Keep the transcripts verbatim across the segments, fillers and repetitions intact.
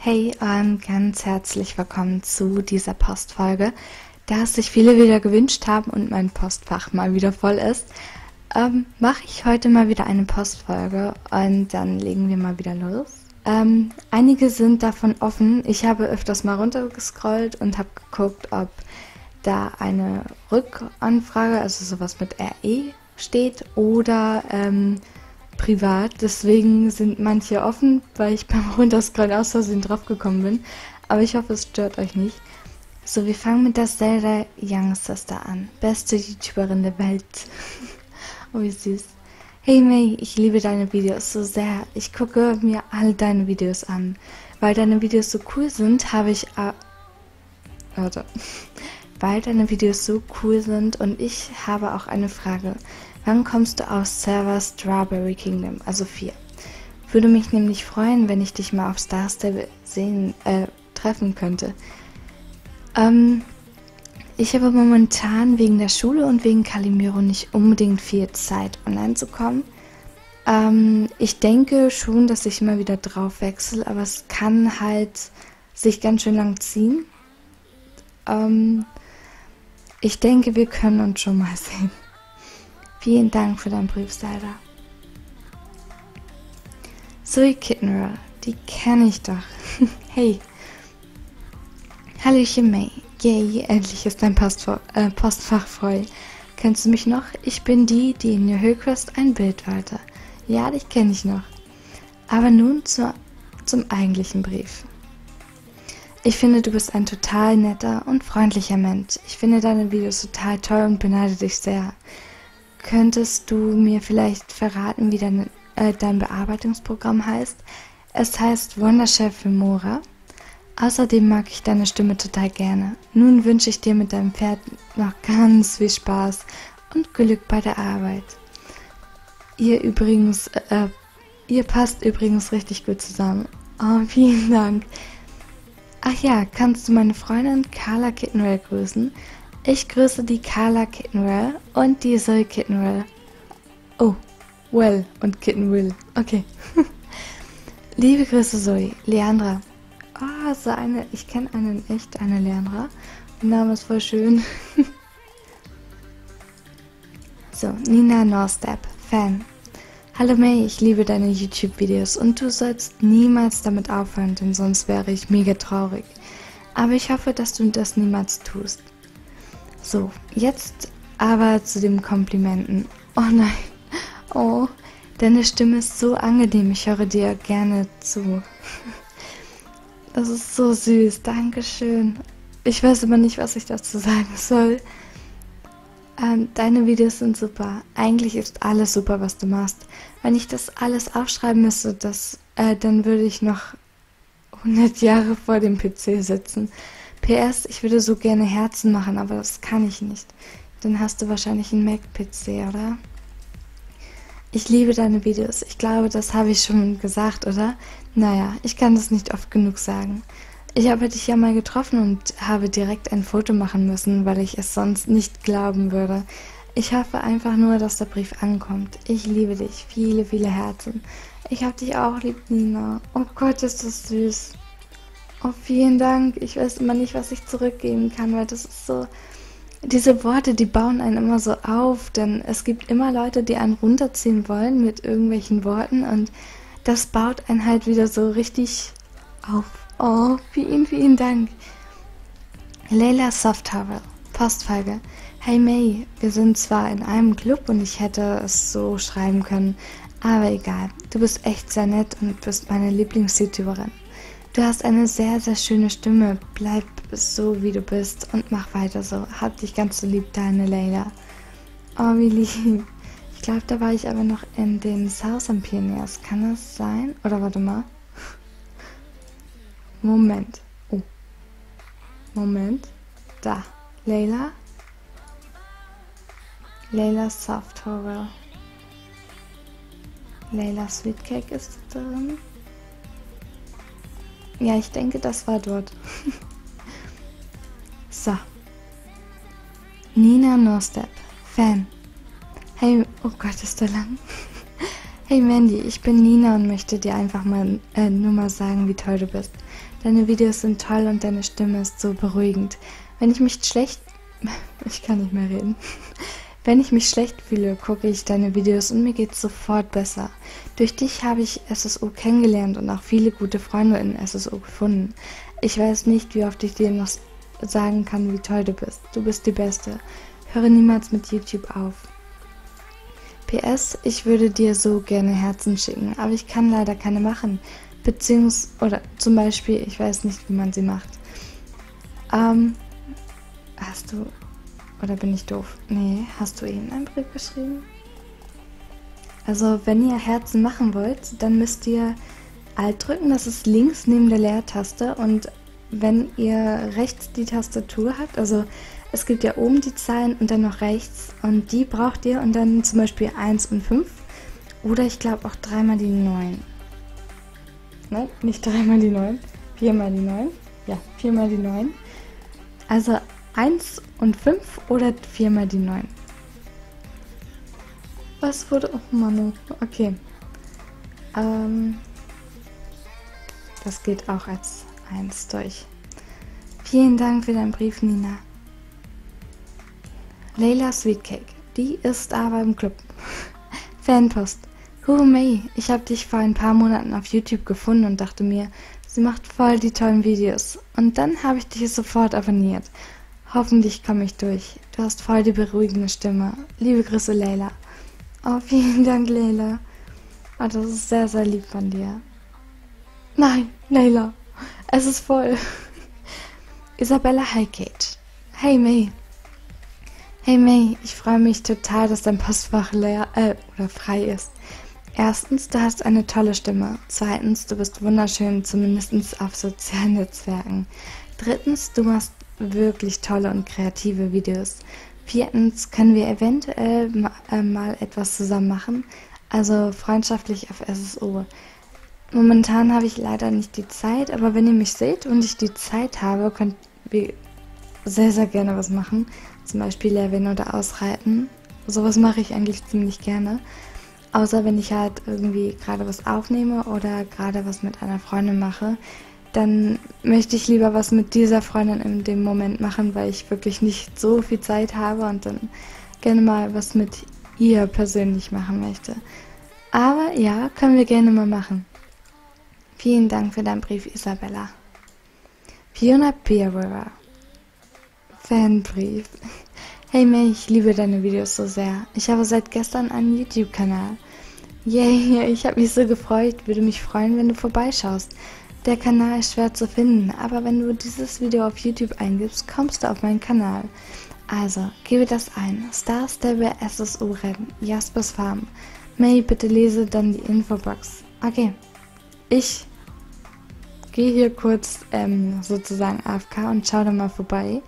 Hey und ganz herzlich willkommen zu dieser Postfolge. Da es sich viele wieder gewünscht haben und mein Postfach mal wieder voll ist, ähm, mache ich heute mal wieder eine Postfolge und dann legen wir mal wieder los. Ähm, einige sind davon offen. Ich habe öfters mal runtergescrollt und habe geguckt, ob da eine Rückanfrage, also sowas mit R E steht oder ähm, privat. Deswegen sind manche offen, weil ich beim Runterscrollen aus Versehen draufgekommen bin. Aber ich hoffe, es stört euch nicht. So, wir fangen mit der Zelda Young Sister an. Beste YouTuberin der Welt. Oh, wie süß. Hey May, ich liebe deine Videos so sehr. Ich gucke mir all deine Videos an. Weil deine Videos so cool sind, habe ich... Äh, warte. Weil deine Videos so cool sind und ich habe auch eine Frage. Wann kommst du auf Server Strawberry Kingdom, also vier? Würde mich nämlich freuen, wenn ich dich mal auf Star Stable sehen, äh, treffen könnte. Ähm, ich habe momentan wegen der Schule und wegen Calimero nicht unbedingt viel Zeit, online zu kommen. Ähm, ich denke schon, dass ich immer wieder drauf wechsle, aber es kann halt sich ganz schön lang ziehen. Ähm, ich denke, wir können uns schon mal sehen. Vielen Dank für deinen Brief, Zelda. Zoe Kittenroll, die kenne ich doch. Hey. Hallöchen May. Yay, endlich ist dein Postfach, äh, Postfach voll. Kennst du mich noch? Ich bin die, die in New Hillcrest ein Bild wollte. Ja, dich kenne ich noch. Aber nun zu, zum eigentlichen Brief. Ich finde, du bist ein total netter und freundlicher Mensch. Ich finde deine Videos total toll und beneide dich sehr. Könntest du mir vielleicht verraten, wie dein, äh, dein Bearbeitungsprogramm heißt? Es heißt Wonderchef Filmora. Außerdem mag ich deine Stimme total gerne. Nun wünsche ich dir mit deinem Pferd noch ganz viel Spaß und Glück bei der Arbeit. Ihr übrigens, äh, ihr passt übrigens richtig gut zusammen. Oh, vielen Dank. Ach ja, kannst du meine Freundin Carla Kittenwell grüßen? Ich grüße die Carla Kittenwell und die Zoe Kittenwell. Oh, Well und Kittenwell. Okay. Liebe Grüße Zoe. Leandra. Ah, oh, so eine, ich kenne einen echt, eine Leandra. Der Name ist voll schön. So, Nina Norstep, Fan. Hallo May, ich liebe deine YouTube-Videos und du sollst niemals damit aufhören, denn sonst wäre ich mega traurig. Aber ich hoffe, dass du das niemals tust. So, jetzt aber zu den Komplimenten. Oh nein, oh, deine Stimme ist so angenehm, ich höre dir gerne zu. Das ist so süß, Dankeschön. Ich weiß aber nicht, was ich dazu sagen soll. Ähm, deine Videos sind super. Eigentlich ist alles super, was du machst. Wenn ich das alles aufschreiben müsste, das, äh, dann würde ich noch hundert Jahre vor dem P C sitzen. P S, ich würde so gerne Herzen machen, aber das kann ich nicht. Dann hast du wahrscheinlich einen Mac-P C, oder? Ich liebe deine Videos. Ich glaube, das habe ich schon gesagt, oder? Naja, ich kann das nicht oft genug sagen. Ich habe dich ja mal getroffen und habe direkt ein Foto machen müssen, weil ich es sonst nicht glauben würde. Ich hoffe einfach nur, dass der Brief ankommt. Ich liebe dich. Viele, viele Herzen. Ich habe dich auch lieb, Nina. Oh Gott, ist das süß. Oh, vielen Dank. Ich weiß immer nicht, was ich zurückgeben kann, weil das ist so... Diese Worte, die bauen einen immer so auf, denn es gibt immer Leute, die einen runterziehen wollen mit irgendwelchen Worten und das baut einen halt wieder so richtig auf. Oh, vielen, vielen Dank. Leila Softhavel, Postfolge. Hey May, wir sind zwar in einem Club und ich hätte es so schreiben können, aber egal. Du bist echt sehr nett und bist meine Lieblings-YouTuberin. Du hast eine sehr, sehr schöne Stimme. Bleib so, wie du bist und mach weiter so. Hab dich ganz so lieb, deine Leila. Oh, wie lieb. Ich glaube, da war ich aber noch in den Southern Pioneers. Kann das sein? Oder warte mal. Moment. Oh. Moment. Da. Leila. Leila Soft Horror. Leila Sweetcake ist drin. Ja, ich denke, das war dort. So. Nina Norstep, Fan. Hey, oh Gott, ist der lang. Hey Mandy, ich bin Nina und möchte dir einfach mal äh, nur mal sagen, wie toll du bist. Deine Videos sind toll und deine Stimme ist so beruhigend. Wenn ich mich schlecht... Ich kann nicht mehr reden. Wenn ich mich schlecht fühle, gucke ich deine Videos und mir geht's sofort besser. Durch dich habe ich S S O kennengelernt und auch viele gute Freunde in S S O gefunden. Ich weiß nicht, wie oft ich dir noch sagen kann, wie toll du bist. Du bist die Beste. Höre niemals mit YouTube auf. P S. Ich würde dir so gerne Herzen schicken, aber ich kann leider keine machen. Beziehungs... oder zum Beispiel, ich weiß nicht, wie man sie macht. Ähm... Hast du... oder bin ich doof? Nee, hast du ihnen einen Brief geschrieben? Also, wenn ihr Herzen machen wollt, dann müsst ihr Alt drücken, das ist links neben der Leertaste, und wenn ihr rechts die Tastatur habt, also es gibt ja oben die Zahlen und dann noch rechts, und die braucht ihr und dann zum Beispiel eins und fünf oder ich glaube auch dreimal die neun. Nein, nicht dreimal die neun, viermal die neun. Ja, viermal die neun. Also eins und fünf oder viermal die neun. Was wurde... Oh Mann, okay. Ähm, das geht auch als eins durch. Vielen Dank für deinen Brief, Nina. Layla Sweetcake, die ist aber im Club. Fanpost. Huhu May, ich habe dich vor ein paar Monaten auf YouTube gefunden und dachte mir, sie macht voll die tollen Videos. Und dann habe ich dich sofort abonniert. Hoffentlich komme ich durch. Du hast voll die beruhigende Stimme. Liebe Grüße, Layla. Oh, vielen Dank, Layla. Oh, das ist sehr, sehr lieb von dir. Nein, Layla, es ist voll. Isabella Highgate. Hey May. Hey May, ich freue mich total, dass dein Postfach leer äh, oder frei ist. Erstens, du hast eine tolle Stimme. Zweitens, du bist wunderschön, zumindest auf sozialen Netzwerken. Drittens, du machst wirklich tolle und kreative Videos. Viertens, können wir eventuell ma äh, mal etwas zusammen machen, also freundschaftlich auf S S O. Momentan habe ich leider nicht die Zeit, aber wenn ihr mich seht und ich die Zeit habe, könnt wir sehr, sehr gerne was machen. Zum Beispiel Leveln oder Ausreiten. Sowas mache ich eigentlich ziemlich gerne. Außer wenn ich halt irgendwie gerade was aufnehme oder gerade was mit einer Freundin mache, dann möchte ich lieber was mit dieser Freundin in dem Moment machen, weil ich wirklich nicht so viel Zeit habe und dann gerne mal was mit ihr persönlich machen möchte. Aber ja, können wir gerne mal machen. Vielen Dank für deinen Brief, Isabella. Fiona Beerer. Fanbrief. Hey May, ich liebe deine Videos so sehr. Ich habe seit gestern einen YouTube-Kanal. Yay, ich habe mich so gefreut. Würde mich freuen, wenn du vorbeischaust. Der Kanal ist schwer zu finden, aber wenn du dieses Video auf YouTube eingibst, kommst du auf meinen Kanal. Also, gebe das ein. Star Stable S S O Rennen, Jaspers Farm. May, bitte lese dann die Infobox. Okay, ich gehe hier kurz ähm, sozusagen A F K und schau da mal vorbei.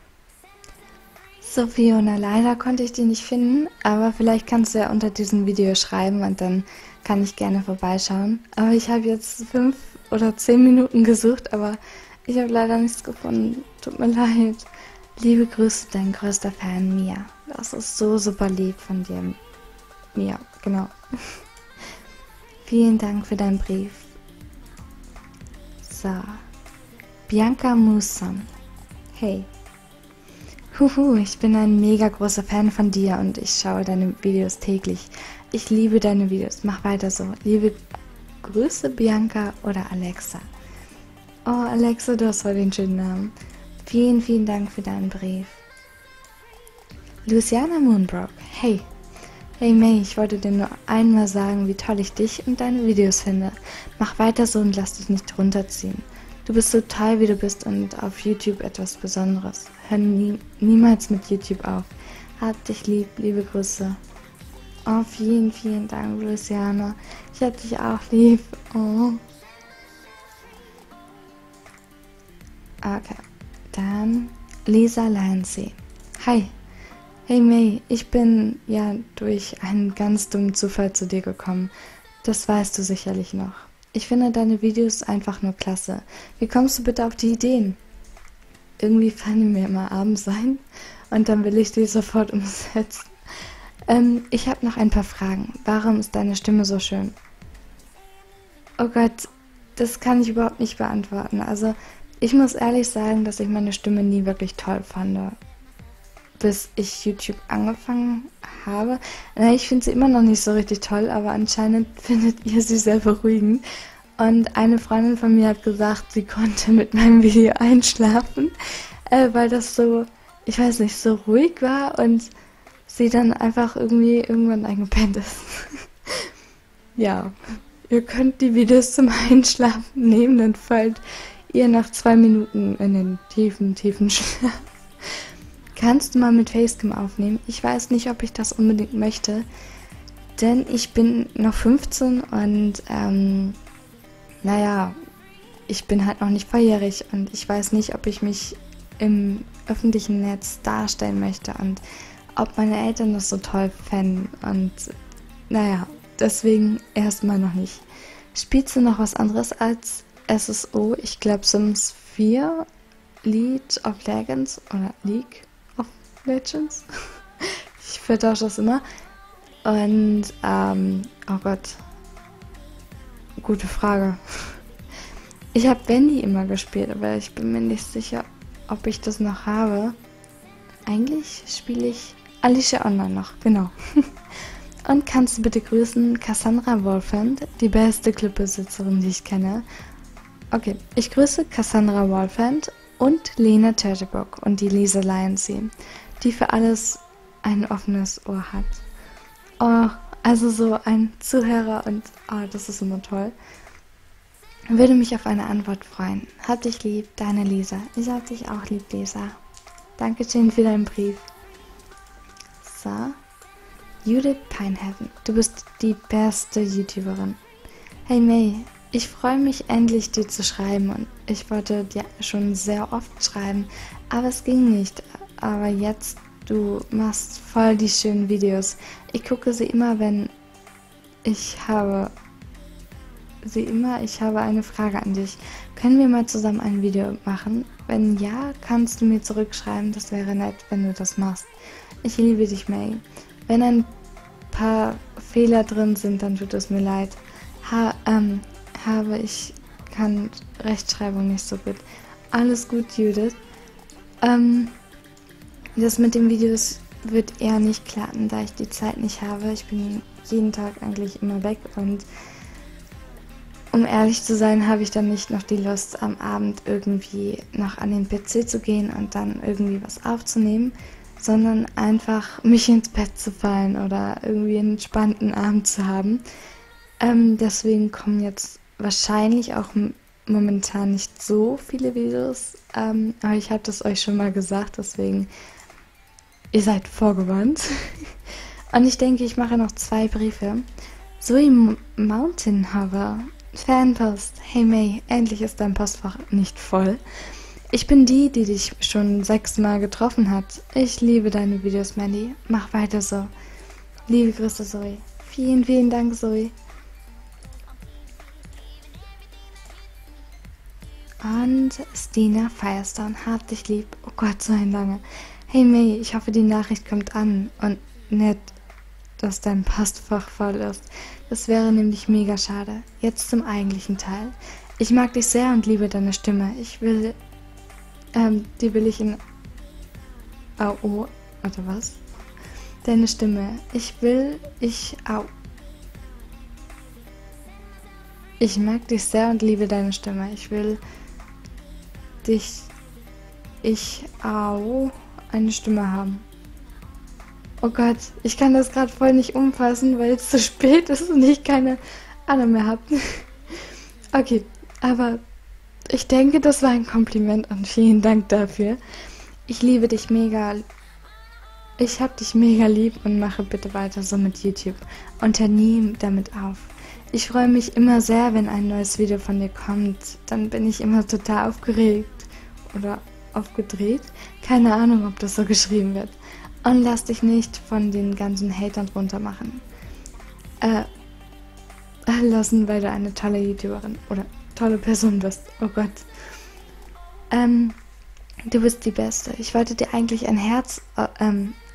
So, Fiona, leider konnte ich die nicht finden, aber vielleicht kannst du ja unter diesem Video schreiben und dann kann ich gerne vorbeischauen. Aber ich habe jetzt fünf oder zehn Minuten gesucht, aber ich habe leider nichts gefunden. Tut mir leid. Liebe Grüße, dein größter Fan, Mia. Das ist so super lieb von dir, Mia. Genau. Vielen Dank für deinen Brief. So. Bianca Muson. Hey. Huhu, ich bin ein mega großer Fan von dir und ich schaue deine Videos täglich. Ich liebe deine Videos. Mach weiter so. Liebe Grüße, Bianca oder Alexa. Oh, Alexa, du hast voll den schönen Namen. Vielen, vielen Dank für deinen Brief. Luciana Moonbrook. Hey. Hey May, ich wollte dir nur einmal sagen, wie toll ich dich und deine Videos finde. Mach weiter so und lass dich nicht runterziehen. Du bist so toll, wie du bist und auf YouTube etwas Besonderes. Hör nie, niemals mit YouTube auf. Hab dich lieb, liebe Grüße. Oh, vielen, vielen Dank, Luciana. Ich hab dich auch lieb. Oh. Okay, dann Lisa Lancy. Hi. Hey May, ich bin ja durch einen ganz dummen Zufall zu dir gekommen. Das weißt du sicherlich noch. Ich finde deine Videos einfach nur klasse. Wie kommst du bitte auf die Ideen? Irgendwie fallen die mir immer abends ein und dann will ich die sofort umsetzen. Ähm, ich habe noch ein paar Fragen. Warum ist deine Stimme so schön? Oh Gott, das kann ich überhaupt nicht beantworten. Also, ich muss ehrlich sagen, dass ich meine Stimme nie wirklich toll fand, bis ich YouTube angefangen habe. Na, ich finde sie immer noch nicht so richtig toll, aber anscheinend findet ihr sie sehr beruhigend. Und eine Freundin von mir hat gesagt, sie konnte mit meinem Video einschlafen, äh, weil das so, ich weiß nicht, so ruhig war und sie dann einfach irgendwie irgendwann eingepennt ist. Ja, ihr könnt die Videos zum Einschlafen nehmen, dann fällt ihr nach zwei Minuten in den tiefen, tiefen Schlaf. Kannst du mal mit Facecam aufnehmen? Ich weiß nicht, ob ich das unbedingt möchte, denn ich bin noch fünfzehn und ähm, naja, ich bin halt noch nicht volljährig und ich weiß nicht, ob ich mich im öffentlichen Netz darstellen möchte und ob meine Eltern das so toll fänden und naja, deswegen erstmal noch nicht. Spielst du noch was anderes als S S O? Ich glaube Sims vier, League of Legends oder League of Legends? Ich vertausche das immer. Und, ähm, oh Gott. Gute Frage. Ich habe Wendy immer gespielt, aber ich bin mir nicht sicher, ob ich das noch habe. Eigentlich spiele ich Alicia Online noch, genau. Und kannst du bitte grüßen Cassandra Wolfand, die beste Clubbesitzerin, die ich kenne. Okay, ich grüße Cassandra Wolfand und Lena Tertebock und die Lisa Lionsy, die für alles ein offenes Ohr hat. Oh, also so ein Zuhörer und oh, das ist immer toll. Würde mich auf eine Antwort freuen. Hab dich lieb, deine Lisa. Ich hab dich auch lieb, Lisa. Dankeschön für deinen Brief. So. Judith Pinehaven, du bist die beste YouTuberin. Hey May, ich freue mich endlich dir zu schreiben und ich wollte dir schon sehr oft schreiben, aber es ging nicht. Aber jetzt, du machst voll die schönen Videos. Ich gucke sie immer, wenn ich habe sie immer, ich habe eine Frage an dich. Können wir mal zusammen ein Video machen? Wenn ja, kannst du mir zurückschreiben, das wäre nett, wenn du das machst. Ich liebe dich, May. Wenn ein paar Fehler drin sind, dann tut es mir leid. Ha, ähm, habe ich kann Rechtschreibung nicht so gut. Alles gut, Judith. Ähm, das mit den Videos wird eher nicht klappen, da ich die Zeit nicht habe. Ich bin jeden Tag eigentlich immer weg und um ehrlich zu sein, habe ich dann nicht noch die Lust, am Abend irgendwie noch an den P C zu gehen und dann irgendwie was aufzunehmen, sondern einfach mich ins Bett zu fallen oder irgendwie einen entspannten Abend zu haben. Ähm, deswegen kommen jetzt wahrscheinlich auch momentan nicht so viele Videos, ähm, aber ich habe das euch schon mal gesagt, deswegen ihr seid vorgewarnt. Und ich denke, ich mache noch zwei Briefe. Zoe Mountain Hover, Fanpost. Hey May, endlich ist dein Postfach nicht voll. Ich bin die, die dich schon sechsmal getroffen hat. Ich liebe deine Videos, Mandy. Mach weiter so. Liebe Grüße, Zoe. Vielen, vielen Dank, Zoe. Und Stina Firestone, hab dich lieb. Oh Gott, so ein lange. Hey May, ich hoffe, die Nachricht kommt an und nett, dass dein Postfach voll ist. Das wäre nämlich mega schade. Jetzt zum eigentlichen Teil. Ich mag dich sehr und liebe deine Stimme. Ich will, ähm, die will ich in A O, oder was? Deine Stimme. Ich will, ich, au. Ich mag dich sehr und liebe deine Stimme. Ich will dich, ich, au, eine Stimme haben. Oh Gott, ich kann das gerade voll nicht umfassen, weil es zu spät ist und ich keine Ahnung mehr habe. Okay, aber ich denke, das war ein Kompliment und vielen Dank dafür. Ich liebe dich mega. Ich hab dich mega lieb und mache bitte weiter so mit YouTube. Und hör nie damit auf. Ich freue mich immer sehr, wenn ein neues Video von dir kommt. Dann bin ich immer total aufgeregt oder aufgedreht. Keine Ahnung, ob das so geschrieben wird. Und lass dich nicht von den ganzen Hatern drunter machen. Äh, lassen, weil du eine tolle YouTuberin oder tolle Person bist. Oh Gott. Ähm, du bist die Beste. Ich wollte dir eigentlich ein Herz äh, ähm,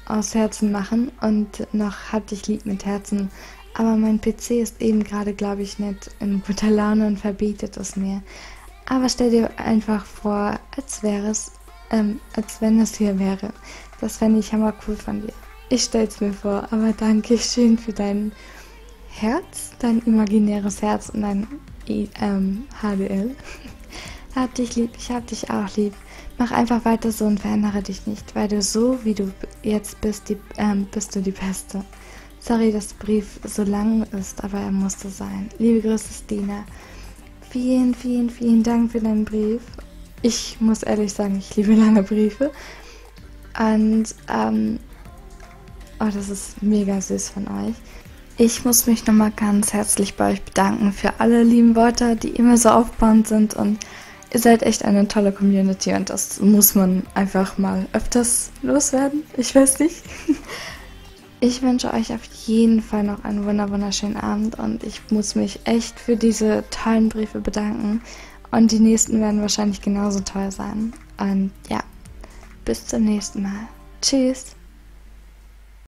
aus Herzen machen und noch hab dich lieb mit Herzen. Aber mein P C ist eben gerade, glaube ich, nicht in guter Laune und verbietet es mir. Aber stell dir einfach vor, als wäre es, ähm, als wenn es hier wäre. Das fände ich hammer cool von dir. Ich stell's mir vor, aber danke schön für dein Herz, dein imaginäres Herz und dein I, ähm, H D L. Hab dich lieb, ich hab dich auch lieb. Mach einfach weiter so und verändere dich nicht, weil du so, wie du jetzt bist, die, ähm, bist du die Beste. Sorry, dass der Brief so lang ist, aber er musste sein. Liebe Grüße, Stina. Vielen, vielen, vielen Dank für deinen Brief. Ich muss ehrlich sagen, ich liebe lange Briefe. Und, ähm, oh, das ist mega süß von euch. Ich muss mich nochmal ganz herzlich bei euch bedanken für alle lieben Worte, die immer so aufbauend sind und ihr seid echt eine tolle Community und das muss man einfach mal öfters loswerden. Ich weiß nicht. Ich wünsche euch auf jeden Fall noch einen wunderschönen Abend und ich muss mich echt für diese tollen Briefe bedanken und die nächsten werden wahrscheinlich genauso toll sein. Und ja, bis zum nächsten Mal. Tschüss.